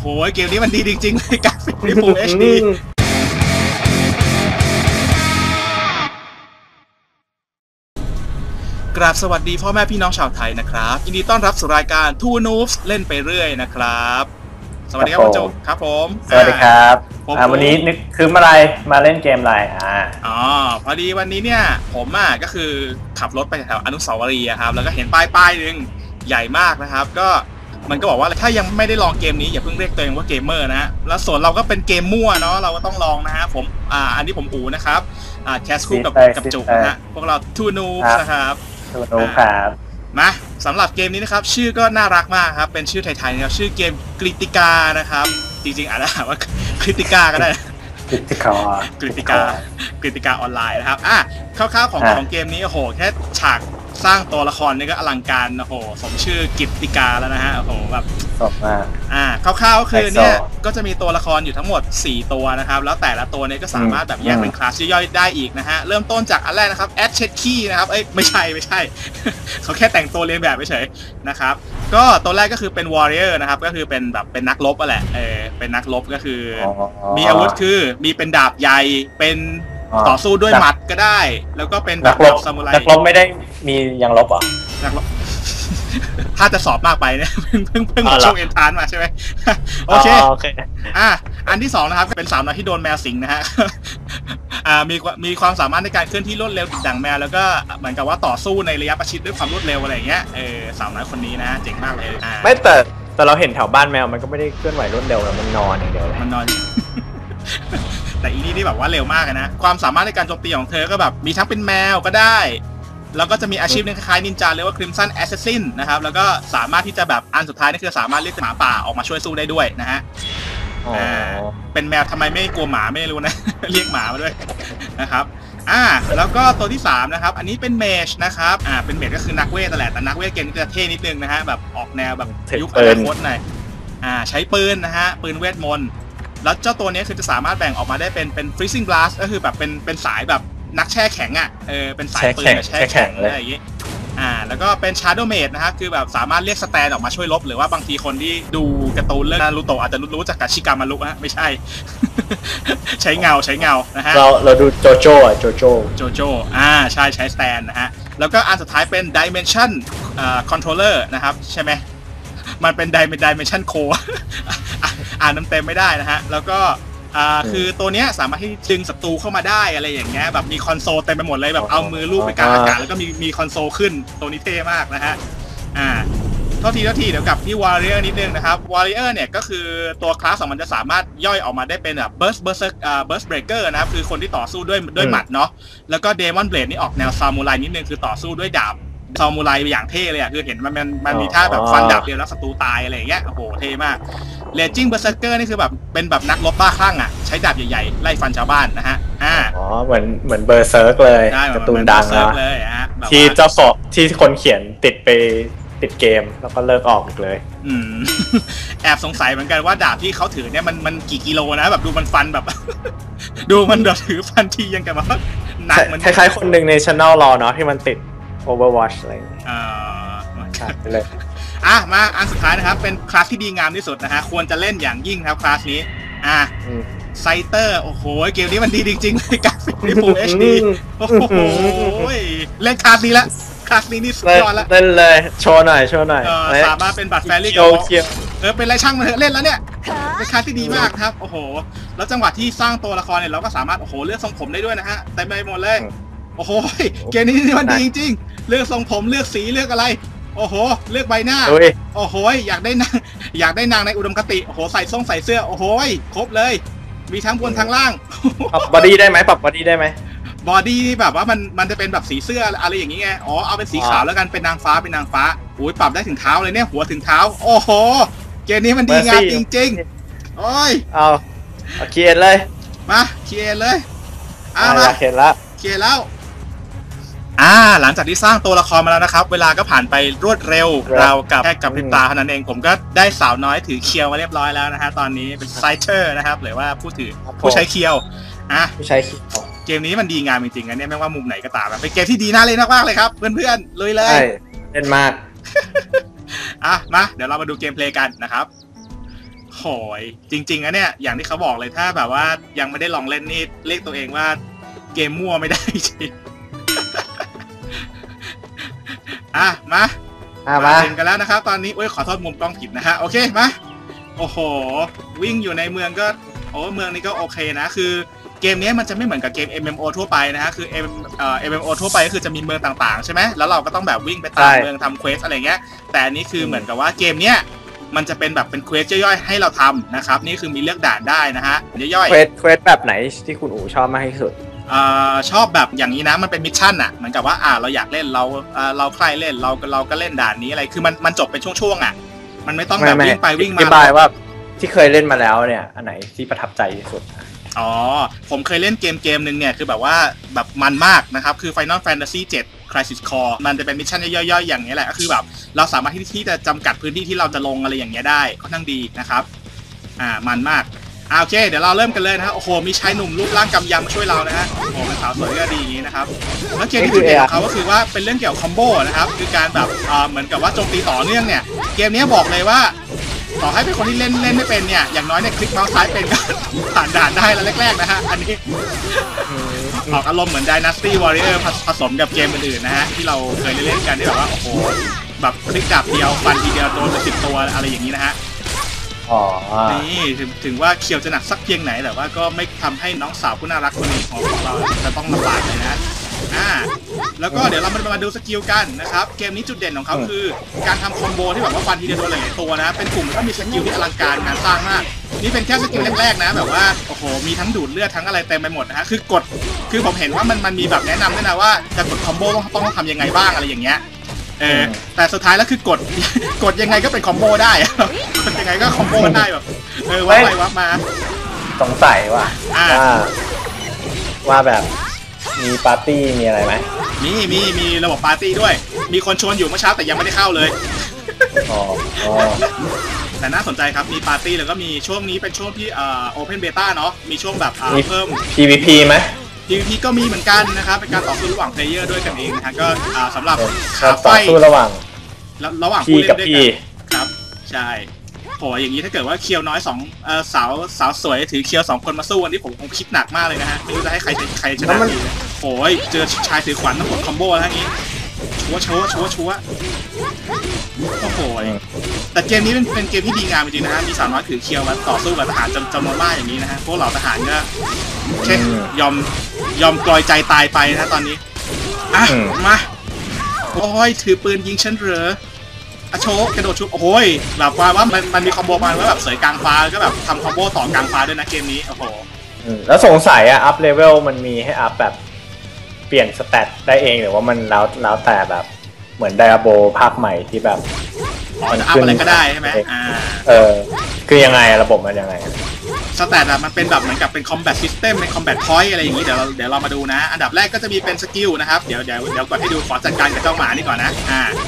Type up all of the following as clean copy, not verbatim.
เกมนี้มันดีจริงๆเลยกราฟิกใน Full HD กราบสวัสดีพ่อแม่พี่น้องชาวไทยนะครับยินดีต้อนรับสู่รายการ Two Noobs เล่นไปเรื่อยนะครับสวัสดีครับคุณโจครับผมสวัสดีครับวันนี้นึกคืออะไรมาเล่นเกมอะไรพอดีวันนี้เนี่ยผมก็คือขับรถไปแถวอนุสาวรีย์ครับแล้วก็เห็นป้ายนึงใหญ่มากนะครับก็มันก็บอกว่าถ้ายังไม่ได้ลองเกมนี้อย่าเพิ่งเรียกตัวเองว่าเกมเมอร์นะฮะแล้วส่วนเราก็เป็นเกมมั่วเนาะเราก็ต้องลองนะฮะผมอันนี้ผมอู๋นะครับแคสคู่กับจุนะฮะพวกเรา Two Noobs นะครับ Two Noobs ครับมาสำหรับเกมนี้นะครับชื่อก็น่ารักมากครับเป็นชื่อไทยๆนะครับชื่อเกมกริติกานะครับจริงๆอ่านว่ากริติกาก็ได้กริติกาออนไลน์นะครับคร่าวๆของเกมนี้โอ้โหแค่ฉากสร้างตัวละครนี่ก็อลังการโอ้โหสมชื่อกริติกาแล้วนะฮะโอ้โหแบบสดมากคร่าวๆคือเนี่ยก็จะมีตัวละครอยู่ทั้งหมด4ตัวนะครับแล้วแต่ละตัวเนี่ยก็สามารถแบบแยกเป็นคลาสย่อยๆได้อีกนะฮะเริ่มต้นจากอันแรกนะครับแอดเชดคีนะครับไม่ใช่ เขาแค่แต่งตัวเลียนแบบเฉยๆนะครับก็ตัวแรกก็คือเป็นวอร์เรียร์นะครับก็คือเป็นแบบเป็นนักรบแหละเป็นนักรบก็คือมีอาวุธคือมีเป็นดาบใหญ่เป็นต่อสู้ด้วยหมัดก็ได้แล้วก็เป็นแบบซามูไรนักรบไม่ได้มียังรบอ่ะนักรบถ้าจะสอบมากไปเนี่ยเพิ่งช่วงเอ็นทานมาใช่ไหมโอเคอันที่2นะครับเป็นสาวน้อยที่โดนแมวสิงนะฮะมีความสามารถในการเคลื่อนที่รวดเร็วดังแมวแล้วก็เหมือนกับว่าต่อสู้ในระยะประชิดด้วยความรวดเร็วอะไรอย่างเงี้ยสาวน้อยคนนี้นะเจ๋งมากเลยไม่แต่เราเห็นแถวบ้านแมวมันก็ไม่ได้เคลื่อนไหวรวดเร็วแล้วมันนอนอย่างเดียวเลยมันนอนแต่อีนี่แบบว่าเร็วมากนะความสามารถในการโจมตีของเธอก็แบบมีทั้งเป็นแมวก็ได้แล้วก็จะมีอาชีพนึงคล้ายๆนินจาเรียกว่า Crimson Assassin นะครับแล้วก็สามารถที่จะแบบอันสุดท้ายนี่คือสามารถเรียกหมาป่าออกมาช่วยสู้ได้ด้วยนะฮะเป็นแมวทำไมไม่กลัวหมาไม่รู้นะ เรียกหมามาด้วยนะครับแล้วก็ตัวที่3นะครับอันนี้เป็นเมจนะครับเป็นเมจก็คือนักเวทนั่นแหละแต่นักเวทเกมจะเท่นิดนึงนะฮะแบบออกแนวแบบยุคอนาคตหน่อยใช้ปืนนะฮะปืนเวทมนต์แล้วเจ้าตัวนี้คือจะสามารถแบ่งออกมาได้เป็น freezing blast ก็คือแบบเป็นสายแบบนักแช่แข็งเป็นสายปืนแบบแช่แข็งอะไรอย่างงี้แล้วก็เป็น shadow mage นะครับคือแบบสามารถเรียกสแตนออกมาช่วยลบหรือว่าบางทีคนที่ดูการ์ตูนเรื่องนารูโตะอาจจะรู้จักกับชิกามารุนะไม่ใช่ ใช้เงานะฮะเราดูโจโจ้ใช่ใช้สแตนนะฮะแล้วก็อันสุดท้ายเป็น dimension controller นะครับใช่ไหมมันเป็น dimension core อ่านเต็มไม่ได้นะฮะแล้วก็คือตัวเนี้ยสามารถที่ดึงศัตรูเข้ามาได้อะไรอย่างเงี้ยแบบมีคอนโซลเต็มไปหมดเลยแบบเอามือลูบไปกลางอากาศแล้วก็มีคอนโซลขึ้นตัวนี้เท่มากนะฮะเท่าทีเดี๋ยวกลับที่ Warrior นิดนึงนะครับ Warrior เนี่ยก็คือตัวคลาสของมันจะสามารถย่อยออกมาได้เป็นแบบ Burst Breaker นะครับคือคนที่ต่อสู้ด้วยหมัดเนาะแล้วก็ Demon Blade นี่ออกแนวซามูไรนิดนึงคือต่อสู้ด้วยดาบซามูไรอย่างเท่เลยคือเห็นมันมีท่าแบบฟันดาบเดียวแล้วศัตรูตายอะไรอย่างเงี้ยโอ้โหเท่มากRaging Berserker นี่คือแบบเป็นแบบนักรบบ้าคลั่งใช้ดาบใหญ่ๆไล่ฟันชาวบ้านนะฮะเหมือนเบอร์เซิร์กเลยการ์ตูนดังนะที่เจ้าของที่คนเขียนติดเกมแล้วก็เลิกออกอีกเลยแอบสงสัยเหมือนกันว่าดาบที่เขาถือเนี่ยมันกี่กิโลนะแบบดูมันฟันแบบ ดูมันแบบถือฟันทียังกับว่าหนักมันคล้ายๆคนหนึ่งใน Channel รอเนาะที่มันติด Overwatch อะไรเลยมาอันสุดท้ายนะครับเป็นคลาสที่ดีงามที่สุดนะฮะควรจะเล่นอย่างยิ่งครับคลาสนี้ไซเตอร์โอ้โหเกมนี้มันดีจริงๆเลยกราฟิกใน Full HD โอ้โหเล่นคลาสนี้ละคลาสนี้นี่สุดยอดละเล่นเลยโชว์หน่อยสามารถเป็นบัตรแฟรี่เป็นไรช่างมันเถอะเล่นแล้วเนี่ยเป็นคลาสที่ดีมากครับโอ้โหแล้วจังหวะที่สร้างตัวละครเนี่ยเราก็สามารถโอ้โหเลือกทรงผมได้ด้วยนะฮะเต็มไปหมดเลยโอ้โหเกมนี้มันดีจริงๆเลือกทรงผมเลือกสีเลือกอะไรโอ้โหเลือกใบหน้าโอ้โหอยากได้นางในอุดมคติโอ้โหใส่เสื้อโอ้โหครบเลยมีทั้งบนทั้งล่างปรับบอดี้ได้ไหมบอดี้นี่แบบว่ามันจะเป็นแบบสีเสื้ออะไรอย่างงี้ไงเอาเป็นสีขาวแล้วกันเป็นนางฟ้าโอ้ยปรับได้ถึงเท้าเลยเนี่ยหัวถึงเท้าโอ้โหเกมนี้มันดีงามจริงๆโอ้ยเอาเขียนเลยมาเขียนเลยมาเขียนแล้วหลังจากที่สร้างตัวละครมาแล้วนะครับเวลาก็ผ่านไปรวดเร็วเรากับแค่กับพริบตาเท่านั้นเองผมก็ได้สาวน้อยถือเคียวมาเรียบร้อยแล้วนะฮะตอนนี้เป็นไซเตอร์นะครับหรือว่าผู้ใช้เคียวผู้ใช้เคียวเกมนี้มันดีงามจริงๆนะเนี่ยไม่ว่ามุมไหนก็ตามเป็นเกมที่ดีน่าเล่นมากๆเลยครับเพื่อนๆลุยเลยเล่นมากมาเดี๋ยวเรามาดูเกมเพลย์กันนะครับโหยจริงๆนะเนี่ยอย่างที่เขาบอกเลยถ้าแบบว่ายังไม่ได้ลองเล่นนี่เรียกตัวเองว่าเกมมั่วไม่ได้จริงมาเล่นกันแล้วนะครับตอนนี้ขอโทษมุมกล้องผิดนะฮะโอเคมาโอ้โหวิ่งอยู่ในเมืองก็เมืองนี้ก็โอเคนะคือเกมนี้มันจะไม่เหมือนกับเกม MMO ทั่วไปนะฮะคือ MMO ทั่วไปก็คือจะมีเมืองต่างๆใช่ไหมแล้วเราก็ต้องแบบวิ่งไปตามเมืองทำเควสอะไรเงี้ยแต่อันนี้คือเหมือนกับว่าเกมเนี้ยมันจะเป็นแบบเป็นเควสย่อยๆให้เราทำนะครับนี่คือมีเลือกด่านได้นะฮะย่อยๆเควสแบบไหนที่คุณอู๋ชอบมากที่สุดชอบแบบอย่างนี้นะมันเป็นมิชชั่นอ่ะเหมือนกับว่าเราอยากเล่นเราใครเล่นเราก็เล่นด่านนี้อะไรคือมันจบเป็นช่วงๆอ่ะมันไม่ต้องแบบวิ่งไปวิ่งมาอธิบายว่าที่เคยเล่นมาแล้วเนี่ยอันไหนที่ประทับใจที่สุดผมเคยเล่นเกมนึงเนี่ยคือแบบว่าแบบมันมากนะครับคือ Final Fantasy 7 Crisis Core มันจะเป็นมิชชั่นย่อยๆอย่างนี้แหละก็คือแบบเราสามารถที่จะจำกัดพื้นที่ที่เราจะลงอะไรอย่างเงี้ยได้ค่อนข้างดีนะครับมันมากโอเคเดี๋ยวเราเริ่มกันเลยนะฮะโอ้โหมีชายหนุ่มรูปร่างกำยำมาช่วยเรานะฮะโอ้เป็นสาวสวยก็ดีอย่างนี้นะครับแล้วเกมที่จุดเด่นของเขาก็คือว่าเป็นเรื่องเกี่ยวกับคอมโบนะครับคือการแบบเหมือนกับว่าโจมตีต่อเนื่องเนี่ยเกมนี้บอกเลยว่าต่อให้เป็นคนที่เล่นไม่เป็นเนี่ยอย่างน้อยเนี่ยคลิกเมาส์ซ้ายเป็นก็ผ่านด่านได้แล้วแรกๆนะฮะอันนี้ออกอารมณ์เหมือน Dynasty Warrior ผสมกับเกมอื่นๆนะฮะที่เราเคยเล่นกันที่แบบว่าโอ้โหแบบคลิกดาบเดียวฟันทีเดียวโดนเป็น10 ตัวอะไรอย่างนี้นะฮะนี่ถึงว่าเคียวจะหนักสักเพียงไหนแต่ว่าก็ไม่ทำให้น้องสาวผู้น่ารักคนนี้ของเราจะต้องลำบากเลยนะแล้วก็เดี๋ยวเรามาดูสกิลกันนะครับเกมนี้จุดเด่นของเขาคือการทำคอมโบที่แบบว่าฟันทีเดียวโดนหลายๆตัวนะเป็นกลุ่มที่มีสกิลที่อลังการงานสร้างมากนี่เป็นแค่สกิลแรกๆนะแบบว่าโอ้โหมีทั้งดูดเลือดทั้งอะไรเต็มไปหมดนะฮะคือผมเห็นว่ามันมีแบบแนะนำด้วยนะว่าจะกดคอมโบต้องทำยังไงบ้างอะไรอย่างเงี้ยแต่สุดท้ายแล้วคือกดยังไงก็เป็นคอมโบได้กดยังไงก็คอมโบได้แบบว่าไปว่ามาสงสัยว่าแบบมีปาร์ตี้มีอะไรไหมมีระบบปาร์ตี้ด้วยมีคนชวนอยู่เมื่อเช้าแต่ยังไม่ได้เข้าเลยแต่น่าสนใจครับมีปาร์ตี้แล้วก็มีช่วงนี้เป็นช่วงที่โอเพนเบต้าเนาะมีช่วงแบบเพิ่ม PVP ไหม PVP ก็มีเหมือนกันนะครับเป็นการต่อสู้ระหว่างเพลเยอร์ด้วยกันเองนะฮะก็สำหรับต่อสู้ระหว่างผู้เล่นด้วยกันครับใช่โหอย่างนี้ถ้าเกิดว่าเคียวน้อยสาวสวยถือเคียว2 คนมาสู้กันที่ผมคงคิดหนักมากเลยนะฮะไม่รู้จะให้ใครชนะดีโอ้ยเจอชายถือขวานต้องกดคอมโบแล้วงี้ชัวโอ้โหแต่เกมนี้เป็นเกมที่ดีงามจริงๆนะฮะมีสาวน้อยถือเคียวมาต่อสู้กับทหารจำนวนมากอย่างนี้นะฮะพวกเหล่าทหารก็แค่ยอมปล่อยใจตายไปนะตอนนี้มาโอ้ยถือปืนยิงฉันเหรอโชว์กระโดดชุบโอ้ยแบบว่ามันมีคอมโบมาว่าแบบเสยกลางฟ้าก็แบบทำคอมโบต่อกลางฟ้าด้วยนะเกมนี้โอ้โหแล้วสงสัยอัพเลเวลมันมีให้อัพแบบเปลี่ยนสเตตได้เองหรือว่ามันแล้วแต่แบบเหมือนไดอาโบภาคใหม่ที่แบบมันอัพอะไรก็ได้ใช่ไหมคือยังไงระบบมันยังไงสเตตมันเป็นแบบเหมือนกับเป็นคอมแบทซิสเต็มเป็นคอมแบทพอยต์อะไรอย่างนี้เดี๋ยวเรามาดูนะอันดับแรกก็จะมีเป็นสกิลนะครับเดี๋ยวกดให้ดูขอจัดการกับเจ้าหมานี่ก่อนนะ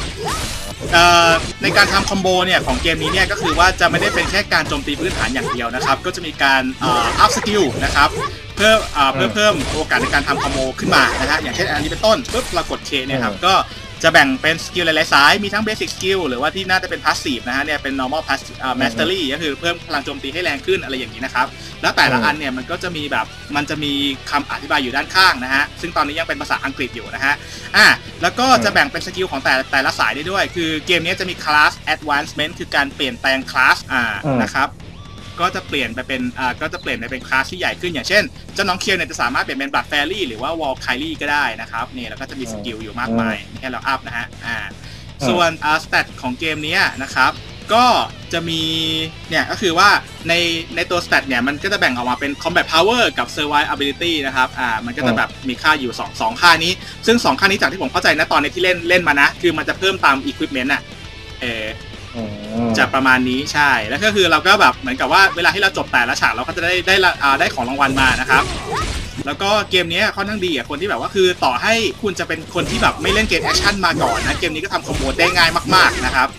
ในการทำคอมโบเนี่ยของเกมนี้เนี่ยก็คือว่าจะไม่ได้เป็นแค่การโจมตีพื้นฐานอย่างเดียวนะครับก็จะมีการอัพสกิลนะครับเพื่อเพิ่มโอกาสในการทำคอมโบขึ้นมานะฮะอย่างเช่นอันนี้เป็นต้นปุ๊บเรากด K เนี่ยครับก็จะแบ่งเป็นสกิลหลายๆสายมีทั้งเบสิกสกิลหรือว่าที่น่าจะเป็นพาสซีฟนะฮะเนี่ยเป็น normal mastery ก็คือเพิ่มพลังโจมตีให้แรงขึ้นอะไรอย่างนี้นะครับแล้วแต่ละอันเนี่ยมันก็จะมีแบบมันจะมีคำอธิบายอยู่ด้านข้างนะฮะซึ่งตอนนี้ยังเป็นภาษาอังกฤษอยู่นะฮะแล้วก็จะแบ่งเป็นสกิลของแต่ละสายได้ด้วยคือเกมนี้จะมีคลาส advancement คือการเปลี่ยนแปลงคลาสนะครับก็จะเปลี่ยนไปเป็นคลาสที่ใหญ่ขึ้นอย่างเช่นเจ้าน้องเคียวเนี่ยจะสามารถเปลี่ยนเป็นบัตแฟรี่หรือว่าวอลไคลี่ก็ได้นะครับนี่แล้วก็จะมีสกิลอยู่มากมายให้เราอัพนะฮะส่วนสเตตของเกมนี้นะครับก็จะมีเนี่ยก็คือว่าในตัวสเตตเนี่ยมันก็จะแบ่งออกมาเป็น combat power กับ survive ability นะครับมันก็จะแบบมีค่าอยู่2ค่านี้ซึ่ง2ค่านี้จากที่ผมเข้าใจนะตอนนี้ที่เล่นมานะคือมันจะเพิ่มตาม equipment จะประมาณนี้ใช่แล้วก็คือเราก็แบบเหมือนกับว่าเวลาที่เราจบแต่ละฉากเราก็จะได้ของรางวัลมานะครับแล้วก็เกมนี้ค่อนข้างดีคนที่แบบว่าคือต่อให้คุณจะเป็นคนที่แบบไม่เล่นเกมแอคชั่นมาก่อนนะเกมนี้ก็ทำคอมโบได้ง่ายมากๆนะครับ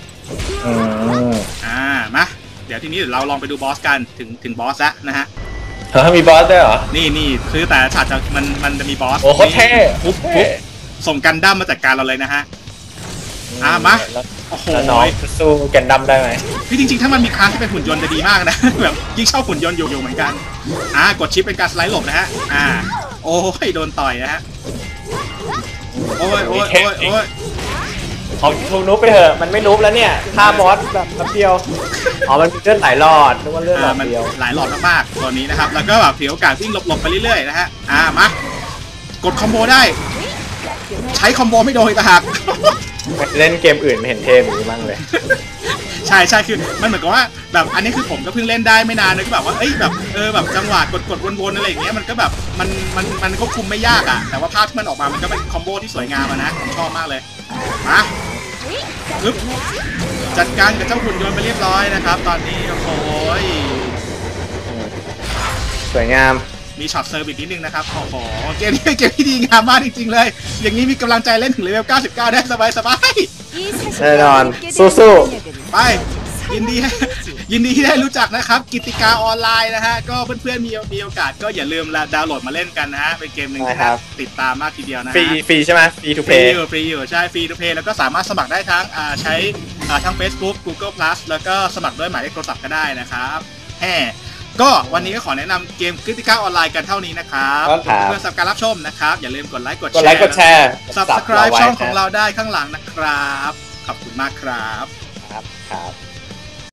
มาเดี๋ยวทีนี้เราลองไปดูบอสกันถึงบอสแล้วนะฮะมีบอสด้วยเหรอนี่คือแต่ละฉากมันจะมีบอสโอ้โคตรเท่ส่งกันดั้มมาจัดการเราเลยนะฮะมาโอ้โหน้องสู้แกนดัมได้ไหมพี่จริงๆถ้ามันมีคลาสที่เป็นหุ่นยนต์จะดีมากนะแบบยิ่งชอบหุ่นยนต์อยู่เหมือนกันกดชิปเป็นการสไลด์หลบนะฮะโอ้ยโดนต่อยนะฮะโอ้ยเอาทูนุ๊บไปเถอะมันไม่นุ๊บแล้วเนี่ยฆ่าบอสแบบแป๊บเดียวมันมีเลือดหลายหลอดนึกว่าเลือดหลอดเดียวหลายหลอดมากๆตัวนี้นะครับแล้วก็แบบถือโอกาสวิ่งหลบไปเรื่อยๆนะฮะมากดคอมโบได้ใช้คอมโบไม่โดนอีกต่างหากเล่นเกมอื่นไม่เห็นเทพอย่างนี้มั่งเลยใช่คือมันเหมือนกับว่าแบบอันนี้คือผมก็เพิ่งเล่นได้ไม่นานนะก็แบบว่าแบบจังหวะกดวนๆอะไรอย่างเงี้ยมันก็แบบมันควบคุมไม่ยากแต่ว่าภาพที่มันออกมามันก็เป็นคอมโบที่สวยงามนะผมชอบมากเลยมาปึ๊บจัดการกับเจ้าหุ่นยนต์ไปเรียบร้อยนะครับตอนนี้โอ้ยสวยงามมีช็อตเซอร์วิสนิดนึงนะครับโอ้โหเกมที่ดีงามมากจริงๆเลยอย่างนี้มีกำลังใจเล่นถึงเลเวล99ได้สบายแน่นอนสู้ๆไปยินดีที่ได้รู้จักนะครับกิติกาออนไลน์นะฮะก็เพื่อนๆมีโอกาสก็อย่าลืมดาวน์โหลดมาเล่นกันนะฮะเป็นเกมหนึ่งนะครับติดตามมากทีเดียวนะฟรีใช่ไหมฟรีทูเพย์ฟรีอยู่ใช่ฟรีทูเพย์แล้วก็สามารถสมัครได้ทั้งใช้ทั้ง Facebook Google Plus แล้วก็สมัครด้วยหมายเลขโทรศัพท์ก็ได้นะครับก็วันนี้ก็ขอแนะนำเกมคริติก้าออนไลน์กันเท่านี้นะครับเพื่อสำหรับการรับชมนะครับอย่าลืมกดไลค์กดแชร์ Subscribe ช่องของเราได้ข้างหลังนะครับขอบคุณมากครับครับ